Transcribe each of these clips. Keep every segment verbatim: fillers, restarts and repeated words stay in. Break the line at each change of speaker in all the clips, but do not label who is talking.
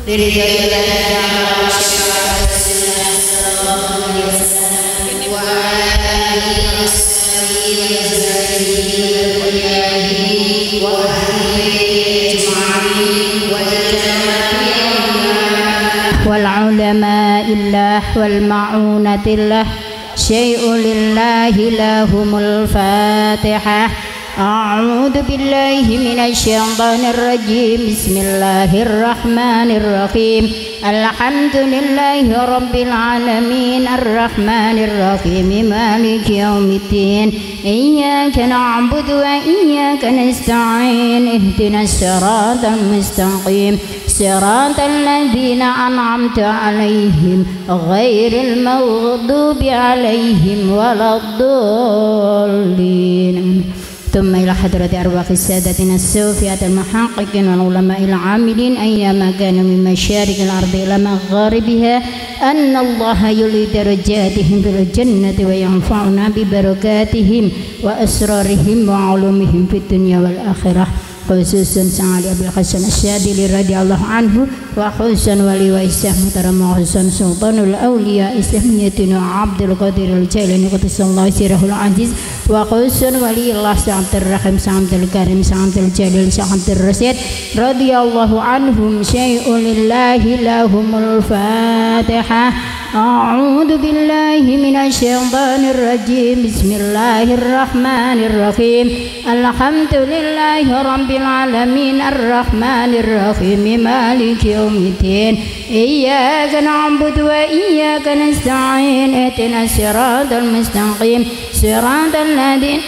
والعلماء الله والمعونة الله شيء لله لهم الفاتحة. أعوذ بالله من الشيطان الرجيم. بسم الله الرحمن الرحيم. الحمد لله رب العالمين الرحمن الرحيم مالك يوم الدين. إياك نعبد وإياك نستعين. اهدنا الصراط المستقيم صراط الذين أنعمت عليهم غير المغضوب عليهم ولا الضالين. ثم إلى حضرة أرواح سادتنا الصوفية المحققين والعلماء العاملين أيما كانوا من مشارق الأرض إلى مغاربها أن الله يلي درجاتهم في الجنة وينفعنا ببركاتهم وأسرارهم وعلومهم في الدنيا والآخرة. خصوصا سعد أبي الحسن الشاذلي رضي الله عنه وخصوصا ولي وإسلام محترم وخصوصا سلطان الأولياء سيدنا عبد القادر الجيلاني قدس الله سره العزيز وخصوصا ولي الله سعد الرحيم سعد الكريم سعد الجليل سعد الرشيد رضي الله عنهم شيء لله لهم الفاتحة. أعوذ بالله من الشيطان الرجيم. بسم الله الرحمن الرحيم. الحمد لله رب العالمين الرحمن الرحيم مالك يوم الدين. إياك نعبد وإياك نستعين. اهدنا الصراط المستقيم صراط الذين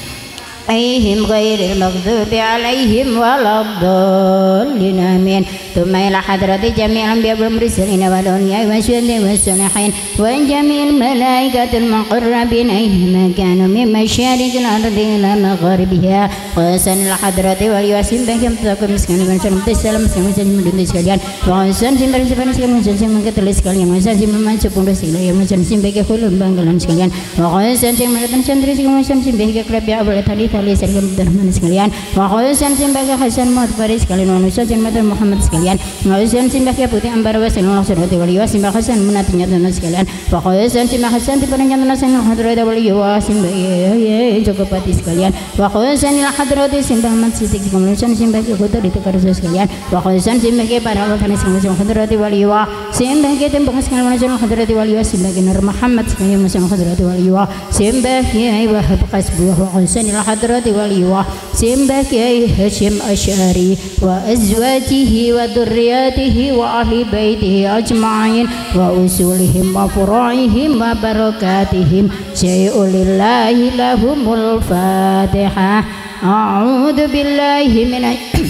عليهم غير المغضوب عليهم ولا الضالين آمين. ثم إلى حضرة جميع الأنبياء والمرسلين والأولياء والشهداء والصالحين وجميع الملائكة المقربين أينما كانوا من مشارق الأرض إلى مغاربها. وحسن إلى حضرة والياسين بهم تقوم مسكين ونسلم تسلم مسكين مسلم من sekalian. وحسن سيمبر سيمبر sekalian مسلم mengetahui sekalian. وحسن سيمبر sepuluh sekalian. وحسن سيمبر kulun banggalan sekalian. وحسن سيمبر santri sekalian. وحسن سيمبر kerap ya boleh tadi tali sekalian teman sekalian. وحسن سيمبر Hasan Muhammad Faris sekalian. وحسن سيمبر Muhammad sekalian. Wahsan simbah ya putih ambar wasan Allah surati wali wasimbah Hasan menatinya tenan sekalian. Wahsan simbah Hasan di panjang tenan sen hadrat wali wasimbah ya ya Jogopati sekalian. Wahsan ila hadrat simbah masjid kemuliaan simbah ya kota di tukar sekalian. Wahsan simbah ya para wakil sekalian hadrat wali wa simbah ya tembang sekalian masjid hadrat wali wa simbah ya Nur Muhammad sekalian masjid hadrat wali wa simbah ya wahab qasbu. Wahsan ila hadrat wali wa simbah ya Hashim Asy'ari wa azwajihi wa ذرياته وأهل بيته أجمعين وأصولهم وفروعهم وبركاتهم شيء لله لهم الفاتحة. أعوذ بالله من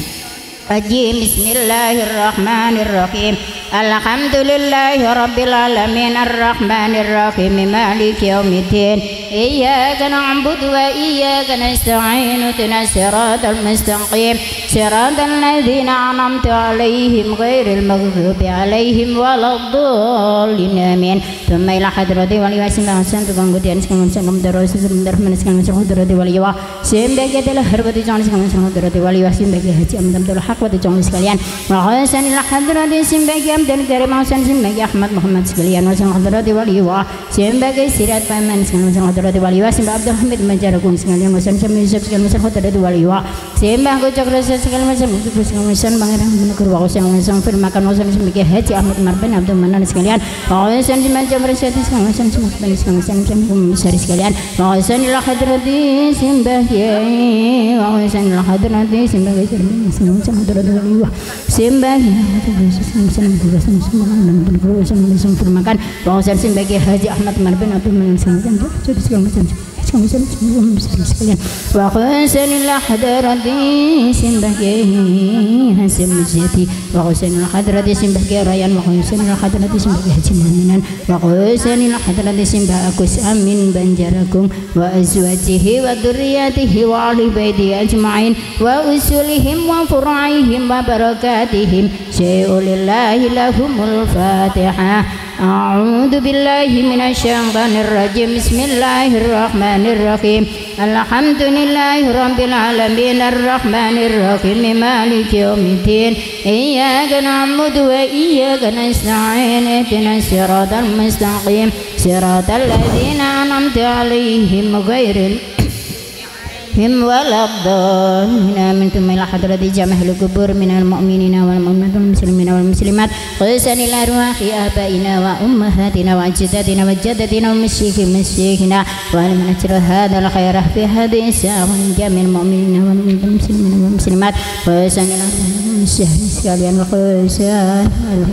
الرجيم. بسم الله الرحمن الرحيم. الحمد لله رب العالمين الرحمن الرحيم مالك يوم الدين. إياك نعبد وإياك نستعين اهدنا الصراط المستقيم صراط الذين أنعمت عليهم غير المغضوب عليهم ولا الضالين آمين. ثم إلى حضرة ولي وسلم حسن تقوم قديان سكان سكان درس سكان درس من سكان سكان حضرة ولي وا سيم بقيت له حربة جان سكان سكان حضرة ولي وسلم بقيت هجي أمدم دل حق وتجان سكاليان. وحسن إلى حضرة سيم بقيت أمدم كريم حسن سيم بقيت أحمد محمد سكاليان وسكان حضرة ولي وا سيم بقيت سيرات بيمان سكان سكان حضرة ولي وا سيم عبد الحميد مجاركم سكاليان وسكان سيم يوسف سكان سكان حضرة ولي وا سيم بقيت جاكر سكان سكان سكان سكان بانgeran menegur wa sing sing firmakan wa sing mikir haji Ahmad Marben Abdul Manan sekalian. Wa sing macam reset sekalian sing sing sing sing sing sekalian. Wa sing ila hadrati simbah kiai wa sing ila hadrati simbah kiai sing sing hadrati wa simbah sing sing sing sing sing firmakan wa sing simbah kiai haji Ahmad Marben Abdul Manan sekalian. Jadi sekalian macam sekalian. Wa sing ila hadrati simbah kiai Hasim Mujadi wa husainul hadrati simbah kiai Rayan wa husainul hadrati simbah kiai Haji Maninan wa husainul hadrati simbah Agus Amin Banjaragung wa azwajihi wa dzurriyyatihi wa ahli baiti ajma'in wa usulihim wa furu'ihim wa barakatihim syai'u lillahi lahumul fatihah. أعوذ بالله من الشيطان الرجيم بسم الله الرحمن الرحيم الحمد لله رب العالمين الرحمن الرحيم مالك يوم الدين إياك نعبد وإياك نستعين اهدنا الصراط المستقيم صراط الذين أنعمت عليهم غير هم ولا الضالين. آمنتم إلى حضرة جميع القبور من المؤمنين والمؤمنات والمسلمين والمسلمات خصوصا إلى أرواح آبائنا وأمهاتنا وأجدادنا وجدتنا ومشيخ مشيخنا ولمن أجر هذا الخير في هذه الساعة جميع المؤمنين والمسلمين والمسلمات خصوصا إلى الشهر sekalian وخصوصا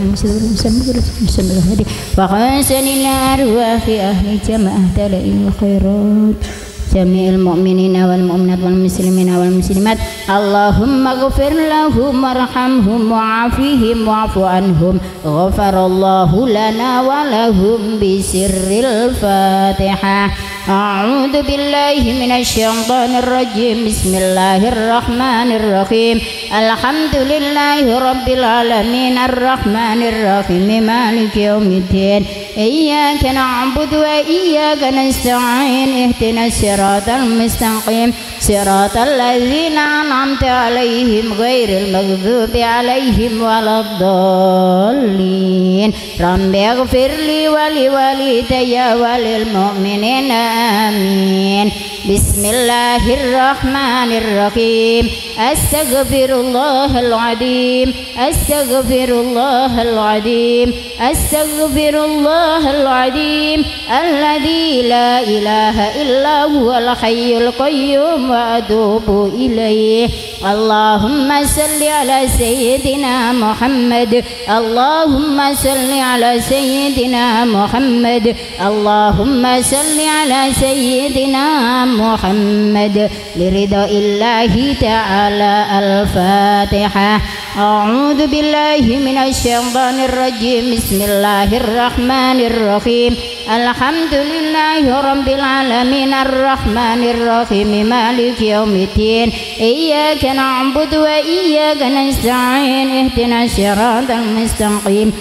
وخصوصا إلى أرواح أهل جماعة دلائل الخيرات جميع المؤمنين والمؤمنات والمسلمين والمسلمات اللهم اغفر لهم وارحمهم وعافهم واعف عنهم غفر الله لنا ولهم بسر الفاتحة. أعوذ بالله من الشيطان الرجيم بسم الله الرحمن الرحيم الحمد لله رب العالمين الرحمن الرحيم مالك يوم الدين إياك نعبد وإياك نستعين اهدنا الصراط المستقيم صراط الذين أنعمت عليهم غير المغضوب عليهم ولا الضالين. رب اغفر لي ولوالدي وللمؤمنين آمين. بسم الله الرحمن الرحيم أستغفر الله العظيم أستغفر الله العظيم أستغفر الله العظيم الذي لا إله إلا هو الحي القيوم وأتوب إليه. اللهم صل على سيدنا محمد اللهم صل على سيدنا محمد اللهم صل على سيدنا محمد لرضا الله تعالى. الفاتحة. أعوذ بالله من الشيطان الرجيم بسم الله الرحمن الرحيم الحمد لله رب العالمين الرحمن الرحيم مالك يوم الدين إياك نعبد وإياك نستعين اهدنا الصراط المستقيم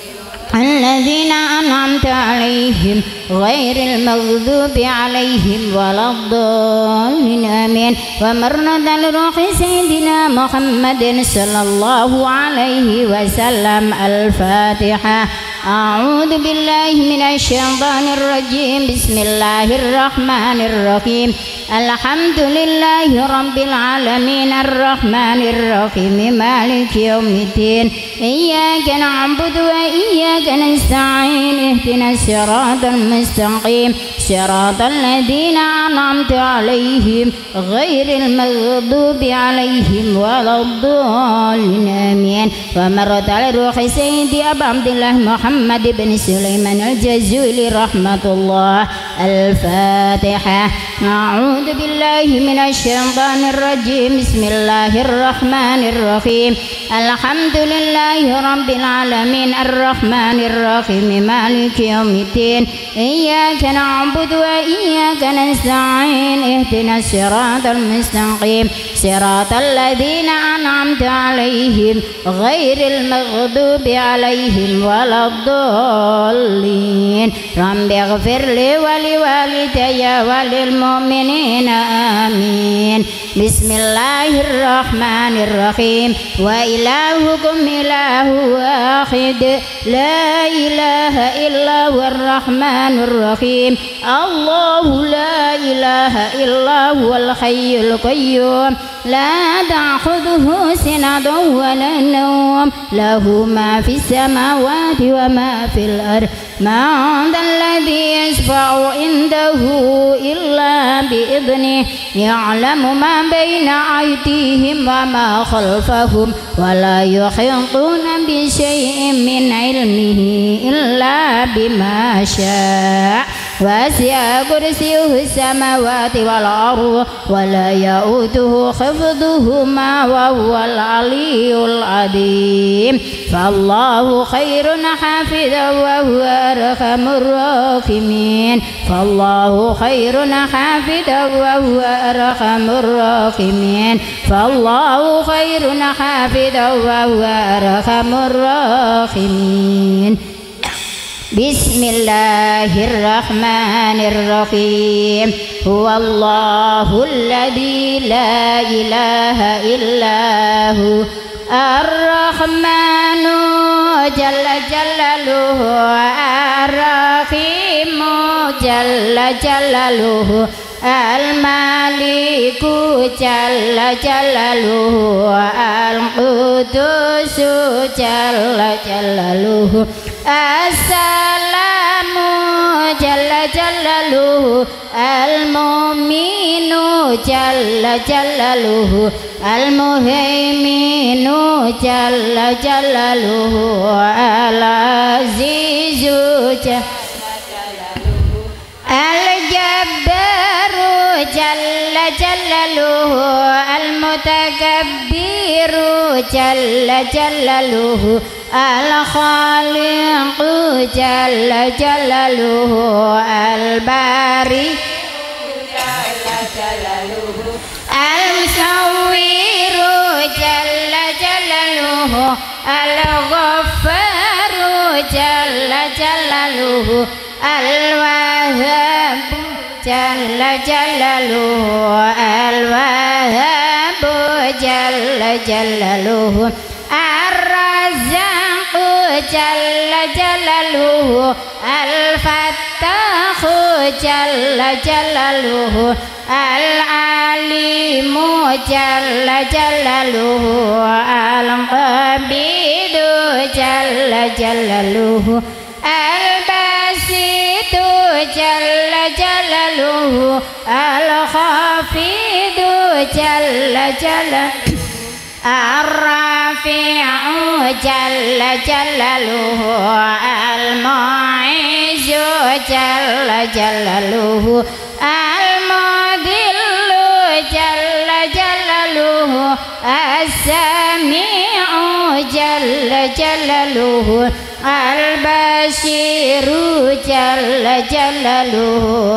الذين أنعمت عليهم غير المغضوب عليهم ولا الضالين آمين. ومرنا لروح سيدنا محمد صلى الله عليه وسلم. الفاتحة. أعوذ بالله من الشيطان الرجيم بسم الله الرحمن الرحيم الحمد لله رب العالمين الرحمن الرحيم مالك يوم الدين إياك نعبد وإياك نستعين اهدنا الصراط المستقيم صراط الذين أنعمت عليهم غير المغضوب عليهم ولا الضالين آمين. ومرت على روح سيدي أبا عبد الله محمد بن سليمان الجزولي رحمة الله. الفاتحة. أعوذ بالله من الشيطان الرجيم بسم الله الرحمن الرحيم الحمد لله رب العالمين الرحمن الرحيم مالك يوم الدين إياك نعبد وإياك نستعين اهدنا الصراط المستقيم صراط الذين أنعمت عليهم غير المغضوب عليهم ولا الضالين. رب اغفر لي ولوالدي وللمؤمنين آمين. بسم الله الرحمن الرحيم وإلهكم إله واحد لا إله إلا هو الرحمن الرحيم الله لا إله إلا هو الحي القيوم لا تأخذه سنة ولا نوم له ما في السماوات وما في الأرض ما ذا الذي يشفع عنده إلا بإذنه يعلم ما بين أيديهم وما خلفهم ولا يحيطون بشيء من علمه إلا بما شاء وسع كرسيه السماوات والأرض ولا يؤوده حفظهما وهو العلي العظيم. فالله خير حافظا وهو أرحم الراحمين فالله خير حافظا وهو أرحم الراحمين فالله خير حافظا وهو أرحم الراحمين. Bismillahirrahmanirrahim. Huwallahul ladzi la ilaha illahu ar-rahmanu jalla jalaluhu ar-rahimu jalla jalaluhu al-maliku jalla jalaluhu al-qudusu jalla jalaluhu as-salamu jalla jalaluhu al-mu'minu jalla jalaluhu al-muhaiminu jalla jalaluhu al-azizu jalla jalaluhu al-jabbaru jalla jalaluhu al-mutakabbiru jalla jalaluhu al-khaliqu jalla jalaluhu al-bari jalla jalaluhu al-musawwiru jalla jalaluhu al-ghaffaru jalla jalaluhu al-wahhabu jalla jalaluhu al-wahhabu jalla jalaluhu ar-razzaqu jalla jalaluhu al-fattahu jalla jalaluhu al-alimu jalla jalaluhu al-qabidu jalla jalaluhu al-basitu jalla jalaluhu al-khafidu jalla jalaluhu ar-rafi'u jalla jalaluhu al-mu'izzu jalla jalaluhu al-mudhillu jalla jalaluhu as-sami'u jalla jalaluhu al-basiru jalla jalaluhu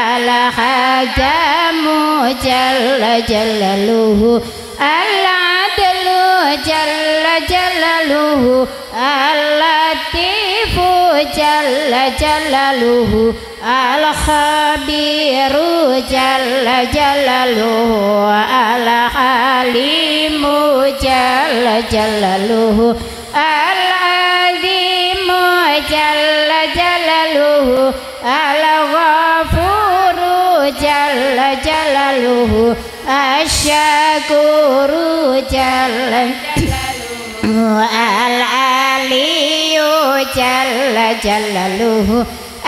al-hakamu jalla jalaluhu al-adlu jalla jalaluhu al-latifu jalla jalaluhu al-khabiru jalla jalaluhu al-halimu jalla jalaluhu al-azimu jalla jalaluhu al-ghafuru jalla jalaluhu asyakuru jalla jalaluhu al-aliyu jalla jalaluhu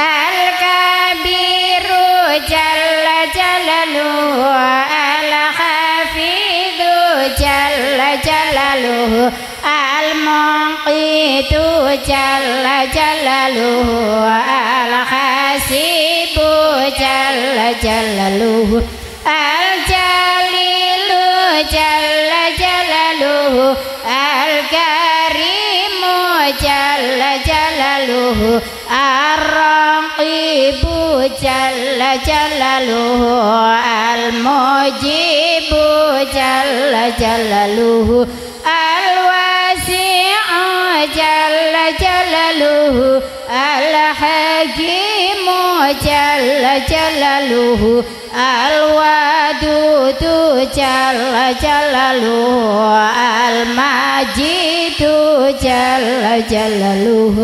al-kabiru jalla jalaluhu al-hafidu jalla jalaluhu al-muqitu jalla jalaluhu al-hasibu jalla jalaluhu al-jalilu jalla jalaluhu al-karimu jalla jalaluhu ar-raqibu jalla jalaluhu al-mujibu jalla jalaluhu al-wasi'u jalla jalaluhu al-hakimu jalla jalaluhu al-wadudu jalla jalaluhu al-majidu jalla jalaluhu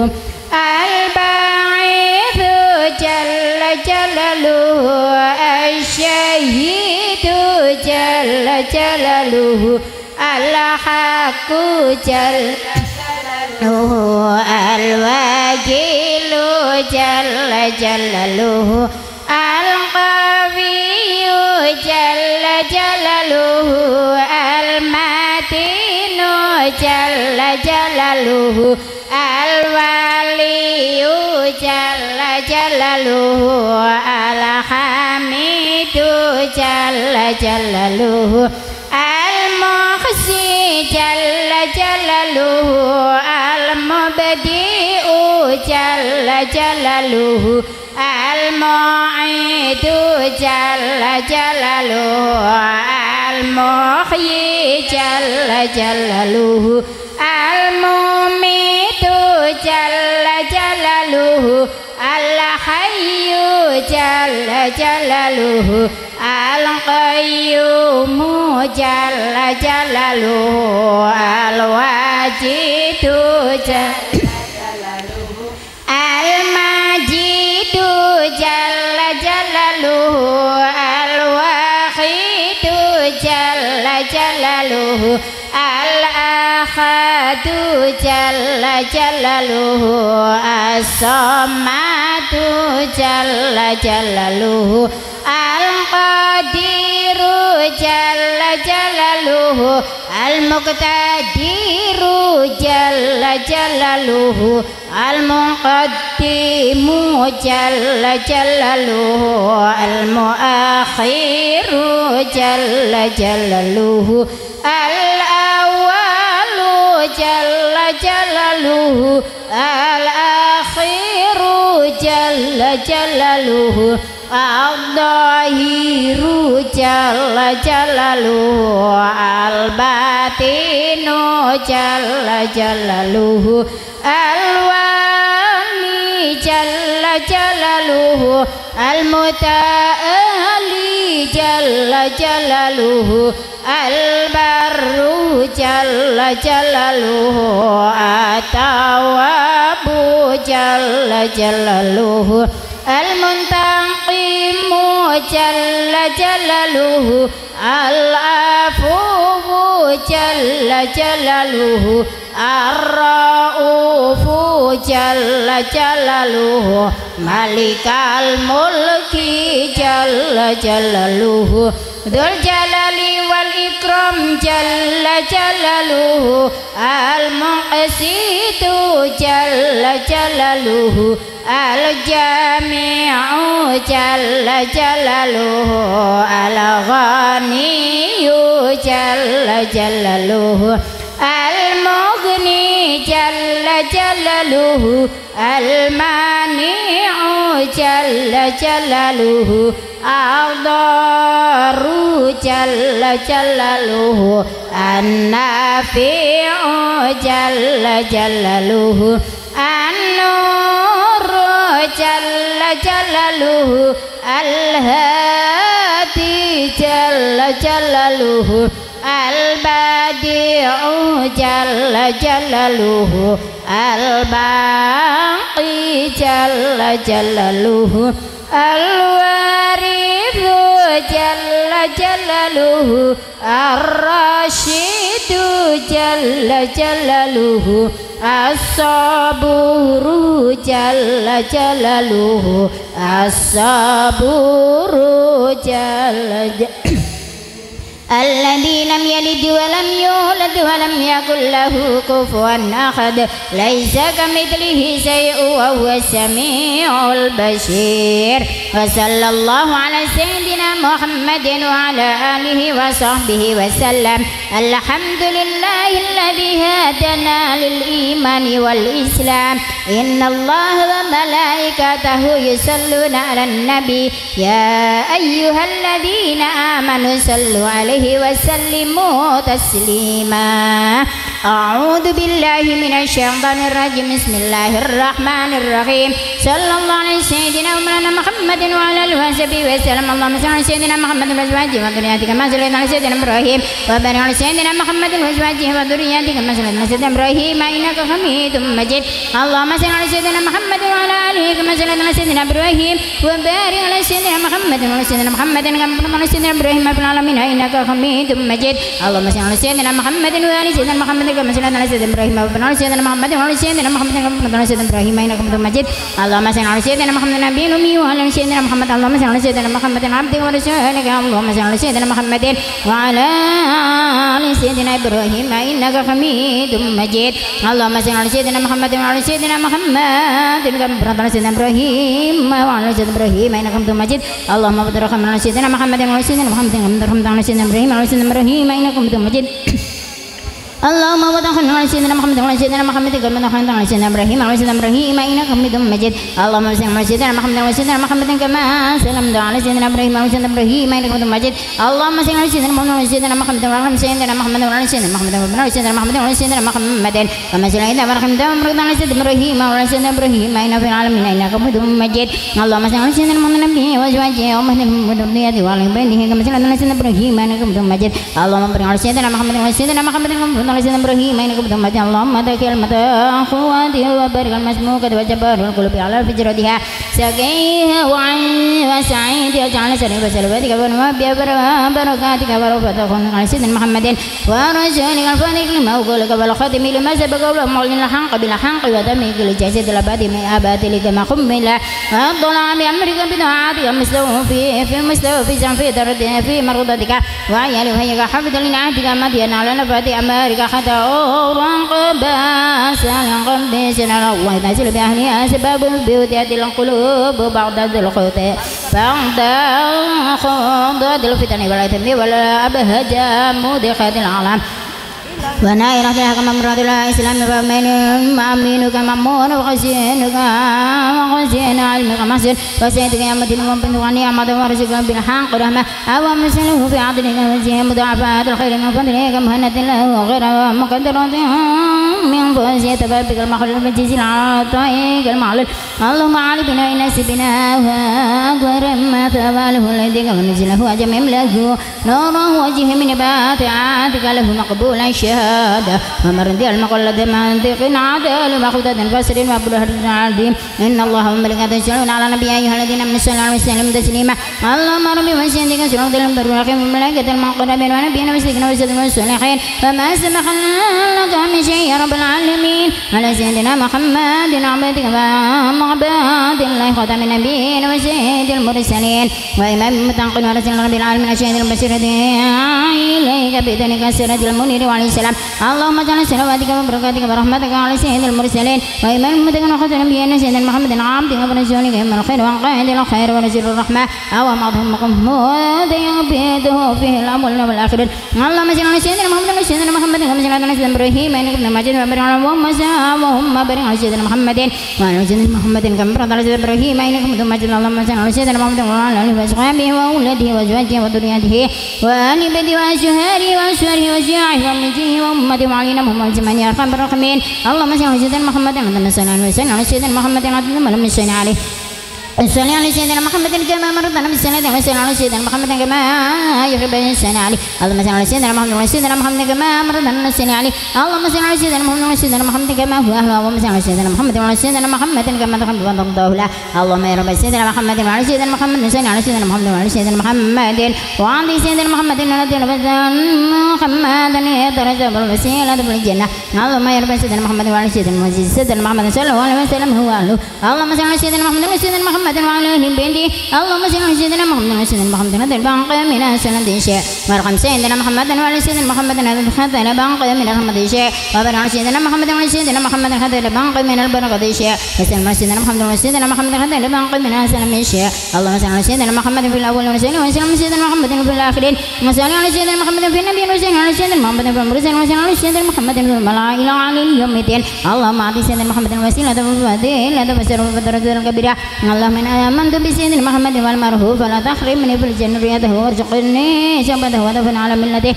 al-ba'ithu jalla jalaluhu al-syahidu jalla jalaluhu al-haqqu jalla jalaluhu al-wakilu jalla jalaluhu al-qawiyyu jalla jalaluhu al-matinu jalla jalaluhu al-waliyyu jalla jalaluhu al-hamidu jalla jalaluhu al-muhsi jalla jalaluhu al-mubdi'u jalla jalaluhu al-mu'idu jalla jalaluhu al-muhyi jalla jalaluhu al-mumitu jalla jalaluhu jalaluhu al-hayyu jalla jalaluhu al-qayyumu jalla jalaluhu al-wajidu jalla jalaluhu al-majidu jalla jalaluhu al-wahidu jalla jalaluhu al-ahadu jalla jalaluhu as-samadu jalla jalaluhu al-qadiru jalla jalaluhu al-muqtadiru jalla jalaluhu al-muqaddimu jalla jalaluhu al-muakhiru jalla jalaluhu al-awwalu jalla jalaluhu al-akhiru jalla jalaluhu al-dhahiru jalla jalaluhu al-batinu jalla jalaluhu al-wali jalla jalaluhu al-muta'ali jalla jalaluhu al-barru jalla jalaluhu at-tawwabu jalla jalaluhu al-muntaqimu jalla jalaluhu al-afuwu jalla jalaluhu ar-ra'ufu jalla jalaluhu malikal mulki jalla jalaluhu dzul jalali wal ikram jalla jalaluhu al-muqsitu jalla jalaluhu al-jami'u jalla jalaluhu al-ghaniyyu jalla jalaluhu al-mughni jalla jalaluhu al-mani'u jalla jalaluhu al-darru jalla jalaluhu an-nafi'u jalla jalaluhu an-nuru jalla jalaluhu al-hadi jalla jalaluhu al-badi'u jalla jalaluhu al-baqi jalla jalaluhu al-warithu jalla jalaluhu ar-rashidu jalla jalaluhu as-saburu jalla jalaluhu as-saburu jalla jalaluhu الذي لم يلد ولم يولد ولم يكن له كفوا أحد ليس كمثله شيء وهو السميع البصير وصلى الله على سيدنا محمد وعلى آله وصحبه وسلم الحمد لله الذي هدانا للإيمان والإسلام إن الله وملائكته يصلون على النبي يا أيها الذين آمنوا صلوا عليه وسلموا تسليما أعوذ بالله من الشيطان الرجيم بسم الله الرحمن الرحيم صلى الله على سيدنا ومولانا محمد وعلى آله وصحبه وسلم اللهم صل على سيدنا محمد وأزواجه وذريته كما صليت على سيدنا إبراهيم وبارك على سيدنا محمد وأزواجه وذريته كما صليت على سيدنا إبراهيم إنك حميد مجيد اللهم صل على سيدنا محمد وعلى آله كما صليت على سيدنا إبراهيم وبارك على سيدنا محمد وعلى سيدنا محمد كما صليت على سيدنا إبراهيم في العالمين إنك حميد مجيد اللهم صل على سيدنا محمد وعلى سيدنا محمد كما صليت على سيدنا إبراهيم وعلى سيدنا محمد وعلى سيدنا محمد كما صليت على سيدنا إبراهيم إنك حميد مجيد اللهم صل على سيدنا محمد النبي الأمي وعلى سيدنا محمد اللهم صل على سيدنا محمد عبدك ورسولك اللهم صل على سيدنا محمد وعلى آل سيدنا إبراهيم إنك حميد مجيد اللهم صل على سيدنا محمد وعلى سيدنا محمد كما صليت على سيدنا إبراهيم وعلى سيدنا إبراهيم إنك حميد مجيد اللهم بارك على سيدنا محمد وعلى سيدنا محمد كما باركت على سيدنا إبراهيم وعلى سيدنا إبراهيم إنك حميد مجيد اللهم وتخلنا على سيدنا محمد وعلى سيدنا محمد كما دخلت على سيدنا ابراهيم وعلى سيدنا ابراهيم انك حميد مجيد اللهم صل على سيدنا محمد وعلى سيدنا محمد كما سلمت على سيدنا ابراهيم وعلى سيدنا ابراهيم انك حميد مجيد اللهم صل على سيدنا محمد وعلى سيدنا محمد وعلى سيدنا محمد وعلى سيدنا محمد وعلى سيدنا محمد وعلى سيدنا محمد كما صليت ورحمت وباركت على سيدنا ابراهيم وعلى سيدنا ابراهيم انك في العالمين انك حميد مجيد اللهم صل على سيدنا محمد النبي وازواجه وامهاته وذريته وعلى بيته كما صليت على سيدنا ابراهيم انك حميد مجيد اللهم بارك على سيدنا محمد وعلى سيدنا محمد وعلى سيدنا ابراهيم انك حميد مجيد اللهم ذكر المتاع خواتها وبارك المسموكة وجبار القلوب على فجرتها سقيها وسعيدها جعل سليم وسلواتك ونوابها بركاتك ورفعتك على سيدنا محمد ورسولك الفاتح لما أقولك والخاتم لما سبق والمعلن الحق بالحق ودمك لجسد الأبد من أبد لك ما خمل الطلع بأمرك بدعاتك مستوفي في مستوفي في درد في مرضتك وعيال وهيك حفظ لنعتك مدينا على نفات أمارك حتى أورق باسا قبسنا الله نزل بأهلها سباب بيوتات القلوب بعد الخوت بعد خوض الفتن ولا تمي ولا أبهجا مودخات العالم ونائرة كما مراد الإسلام فمن مأمينك مأمون وخزينك وخزين علمك محسن وسيدك يا مدين وبنت ونعمة ورزقك بالحق رحمة أو مسله في عدلك وزيه مضاعفات الخير من فضلك مهنة له وغير مقدرة من فوزية بابك المخلوق بالجيز العطائك المعلل اللهم علي بنا يناسبنا وأكبر ما ثواله لديك ونزله وجميم له نوره وجه من باتعاتك له مقبول الشهادة ومرضي المقلد منطق عدل مخدة فسر وبلهر عظيم إن الله وملائكته يصلون على النبي أيها الذين آمنوا صلوا عليه وسلموا تسليما اللهم ربي وسيدك سرور الرحيم وملائكة المقربين ونبينا وسيدنا وسيدنا والصالحين وما سمح لك من شيء يا رب العالمين على سيدنا محمد عبدك وعباد الله خاتم النبيين وسيد المرسلين وإمام المتقين ورسول رب العالمين الشهيد البشير إليك بإذنك السراج المنير وعليه السلام اللهم اجعل صلواتك وبركاتك ورحمتك على سيد المرسلين وإمام المتقين وخاتم النبيين سيدنا محمد عبدك ورسولك من الخير وقائد الخير ورسول الرحمة أو معظم محمود يبيده فيه الأول والآخرين اللهم صل على سيدنا محمد وعلى سيدنا محمد كما صليت على سيدنا إبراهيم إنك حميد مجيد وبارك على اللهم بارك على سيدنا محمد وعلى سيدنا محمد كما باركت على سيدنا إبراهيم إنك حميد مجيد اللهم صل على سيدنا محمد وعلى آله وأصحابه وأولاده وأزواجه وذريته وآل بيته وأزواجه وأسواره وشيعه وأمته وأمته وعلينا محمد زمان يا أرحم الراحمين اللهم صل على سيدنا محمد وعلى على سيدنا محمد اللهم صل عليه صل على سيدنا محمد كما مرضنا بالسنة وصل على سيدنا محمد كما يحب السنة عليه اللهم صل على سيدنا محمد وعلى سيدنا محمد كما مرضنا السنة عليه اللهم صل على سيدنا محمد وعلى سيدنا محمد كما هو أهله اللهم صل على سيدنا محمد وعلى سيدنا محمد كما تحب وترضاه له اللهم يا رب سيدنا محمد وعلى سيدنا محمد صل على سيدنا محمد وعلى سيدنا محمد وعلى سيدنا محمد الذي نبذل محمدا يترجى بالوسيلة بالجنة اللهم يا رب سيدنا محمد وعلى سيدنا محمد سيدنا محمد صلى الله عليه وسلم هو أهله اللهم صل على سيدنا محمد وعلى سيدنا محمد وعلى اهل بيته اللهم صل على سيدنا محمد وعلى سيدنا محمد هذا الباقي من سنة شيء وارحم سيدنا محمد وعلى سيدنا محمد هذا الباقي من رحمة شيء وبارك على سيدنا محمد وعلى سيدنا محمد هذا الباقي من البركة شيء وسلم على سيدنا محمد وعلى سيدنا محمد هذا الباقي من سلام شيء اللهم صل على سيدنا محمد في الأول وسلم وسلم على سيدنا محمد في الآخرين وصل على سيدنا محمد في النبي وسلم على سيدنا محمد في المرسل وسلم على سيدنا محمد في الملائكة على اليوم الدين اللهم أعطي سيدنا محمد الوسيلة والفضيلة والشرف والدرجة الكبيرة اللهم آمنت بسيدنا محمد والمرهوف فلا تحرمني في الجنة رياضه وارزقني شبته ودفن على ملته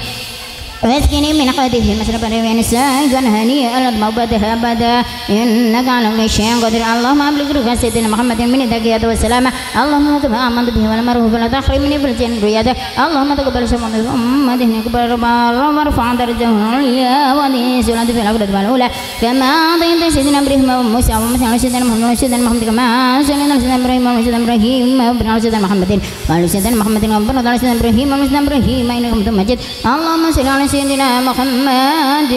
واسقني من خده مشرب الريان سائغا هنيئا الموبدها أبدا إنك على كل شيء قدير اللهم أبلغ روح سيدنا محمد من التقية والسلامة اللهم كما آمنت به والمرهوف فلا تحرمني في الجنة رياضه اللهم تقبل شفاعة أمته نقبل ربار وارفع درجه العليا ودي سلطة في الأخرى والأولى كما أعطيت سيدنا إبراهيم وموسى وموسى على سيدنا محمد وعلى سيدنا محمد كما سيدنا سيدنا إبراهيم وعلى سيدنا إبراهيم وعلى سيدنا محمد وعلى سيدنا محمد وعلى سيدنا إبراهيم وعلى سيدنا إبراهيم إنك حميد مجيد اللهم صل على سيدنا محمد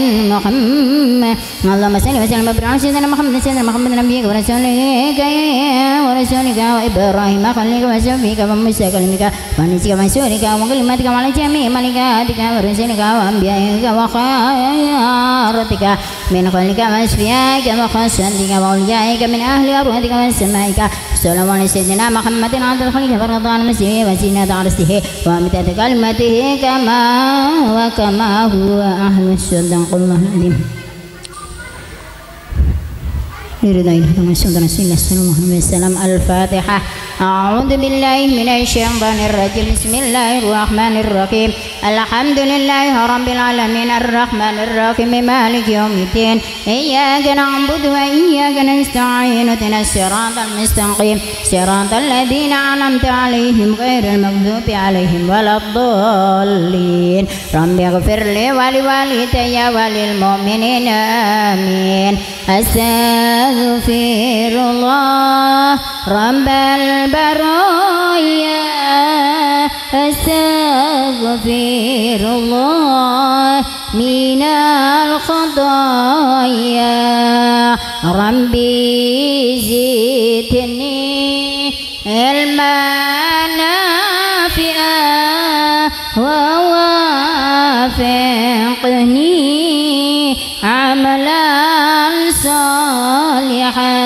محمد اللهم صل وسلم وبارك على سيدنا محمد سيدنا محمد نبيك ورسولك ورسولك وإبراهيم خليك وسفيك وموسى كلمك ونسيك وسورك وكلمتك وعلى جميع ملائكتك ورسولك وأنبيائك وخيرتك من خلقك وأصفيائك وخاصتك وأوليائك من أهل أرواحك وسمائك صلى الله على سيدنا محمد عبد الخليق فرضان مسيح وسينة عرسه ومتى كلمته كما وكما هو أهل الصدق الله العظيم. الفاتحة. أعوذ بالله من الشيطان الرجيم. بسم الله الرحمن الرحيم. الحمد لله رب العالمين الرحمن الرحيم مالك يوم الدين. إياك نعبد وإياك نستعين اهدنا الصراط المستقيم صراط الذين أنعمت عليهم غير المغضوب عليهم ولا الضالين. رب اغفر لي ولوالدي وللمؤمنين آمين. أستغفر الله رب البرايا أستغفر الله من الخطايا. ربي زدني علما نافعا ووافقني عملا صالحا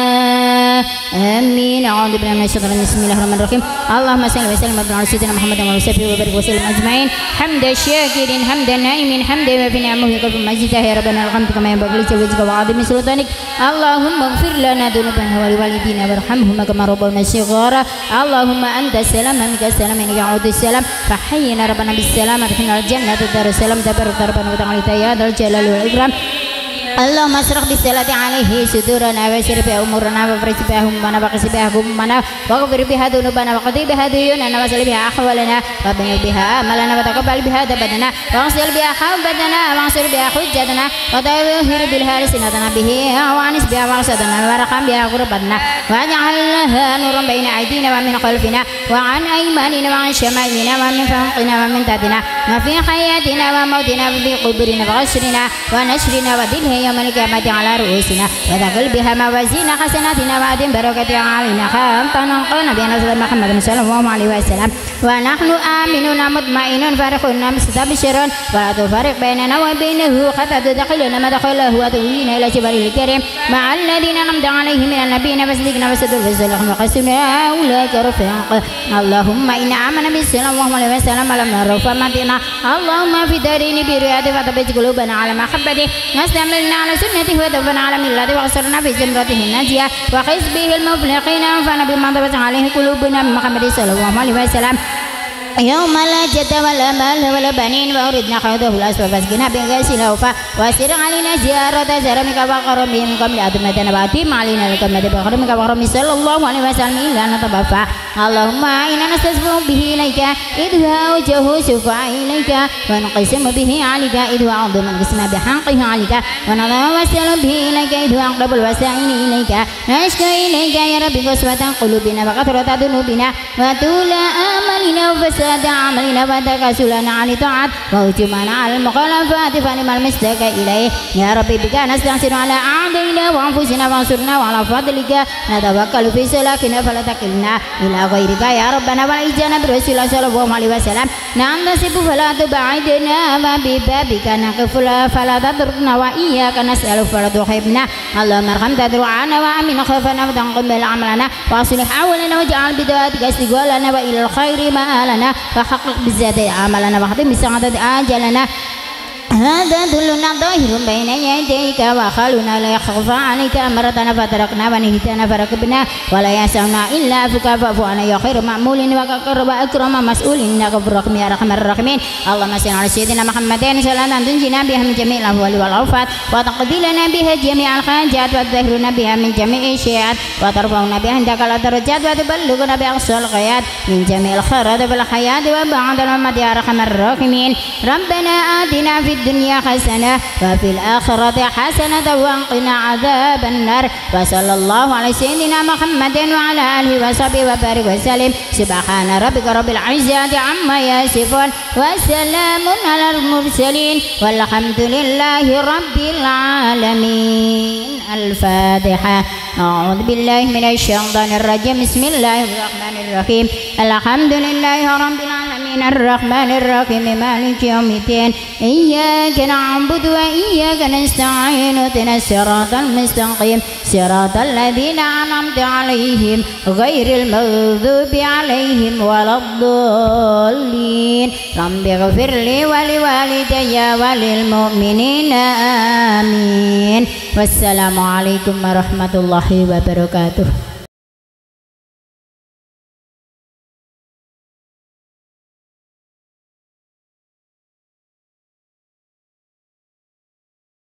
آمين. أعوذ بالله من الشيطان الرجيم. بسم الله الرحمن الرحيم. اللهم صل وسلم على سيدنا محمد وعلى آله وبارك وسلم أجمعين. حمد الشاكرين حمد النائمين حمد وفي نعمه كف مجده يا ربنا الحمد كما ينبغي لجلالك وعظيم سلطانك. اللهم اغفر لنا ذنوبنا ولوالدينا وارحمهما كما ربونا صغارا. اللهم أنت السلام منك السلام إليك يعود السلام. فحينا ربنا بالسلام ادخلنا الجنة دار السلام تبارك ربنا وتعالى يا ذا الجلال والإكرام. اللهم اشرح بالصلاة عليه صدورنا ويسر بها أمورنا وفرج بها همنا وقس بها همنا واغفر بها ذنوبنا وقضي بها ديوننا واسل بها أحوالنا وبلغ بها آمالنا وتقبل بها دبدنا واغسل بها حوبتنا واغسل بها حجتنا وطهر بها لسنتنا به وانس بها مقصدنا وارحم بها غربتنا واجعل لها نورا بين أيدينا ومن خلفنا وعن أيماننا وعن شمائلنا ومن فوقنا ومن تحتنا وفي حياتنا وموتنا وفي قبورنا وغشرنا ونشرنا ودلها يوم القيامة على رؤوسنا وثقل بها موازين حسناتنا وأدم بركتها علينا خامتنا قلنا بنا سيدنا محمد صلى الله عليه وسلم. ونحن آمنون مطمئنون فارحون مستبشرون ولا تفرق بيننا وبينه حتى تدخلنا مدخله وتهوينا إلى جبل الكريم مع الذين أنعمت عليهم من النبيين وصدقنا وصدق الرسل وقسمنا أولئك رفيقا. اللهم إنا آمنا بالسلام الله عليه وسلم ولم نره فمتنا. اللهم في دارين برياته فتبج قلوبنا على محبته واستعملنا على سنته وتوفنا على ملته واغسرنا في زمرته الناجية وحزبه المفلحين وانفعنا بما طبت عليه قلوبنا من محمد صلى الله عليه وسلم. يوم لا جد ولا مال ولا بنين وأردنا حوضه الأسفل فاسقنا بغيث الأوفى واسر علينا زيارة زرمك وقرمهم قبل أدمتنا وأتم علينا الكمة بقرمك وقرم صلى الله عليه وسلم إلا نتبفى. اللهم إنا نستسبح به إليك إذ هو وجهه شفع إليك ونقسم به عليك إذ هو عظم القسم بحقه عليك ونتوسل به إليك إذ هو أقرب الوسائل إليك. نشكو إليك يا رب قسوة قلوبنا وكثرة ذنوبنا وطول آمالنا وفساد عملنا وتكاسلنا عن الطاعات وهجومنا على المخالفات فنعم المسلك إليه. يا ربي بك نستعصر على أعدائنا وأنفسنا وانصرنا وعلى فضلك نتوكل في سلاكنا فلا تكلنا إلى غيرك يا ربنا والإجانا برسول الله صلى الله عليه وسلم. ننتصب فلا تبعدنا وببابك نقف فلا تتركنا وإياك نسأل فلا تحبنا. اللهم ارحم تضرعنا وأمن خوفنا وتقبل عملنا وأصلح أولنا واجعل بدايتك استقبالنا وإلى الخير مآلنا وحقق بالذات عملنا واختم بالسعادة آجلنا. هذا ذلنا ظاهر بين يديك وخالنا لا يخفى عليك أمرتنا فتركنا ونهيتنا فركبنا ولا يسعنا إلا فيك فاعف عنا يا خير مأمول وأقرب أكرم مسؤول إنك غفور رحيم يا أرحم الراحمين. اللهم صل على سيدنا محمد صلاة تنجينا بها من جميع الأهوال والآفات وتقضي لنا بها جميع الحاجات وتطهرنا بها من جميع الشيئات وترفعنا بها عندك الدرجات وتبلغنا بأقصى الغايات من جميع الخيرات في الحياة وبعد الممات يا أرحم الراحمين. ربنا آتنا في الدنيا حسنة وفي الآخرة حسنة وقنا عذاب النار. وصلى الله على سيدنا محمد وعلى آله وصحبه وبارك وسلم. سبحان ربك رب العزة عما يصفون وسلام على المرسلين والحمد لله رب العالمين. الفاتحة. أعوذ بالله من الشيطان الرجيم. بسم الله الرحمن الرحيم. الحمد لله رب العالمين العالمين الرحمن الرحيم مالك يوم الدين إياك نعبد وإياك نستعين اهدنا الصراط المستقيم صراط الذين أنعمت عليهم غير المغضوب عليهم ولا الضالين رب اغفر لي ولوالدي وللمؤمنين آمين والسلام عليكم ورحمة الله وبركاته.